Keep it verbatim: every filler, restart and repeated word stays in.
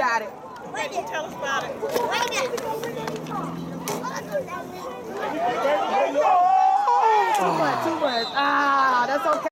got it. Can you tell us about it? Too much, too much. Ah, that's okay.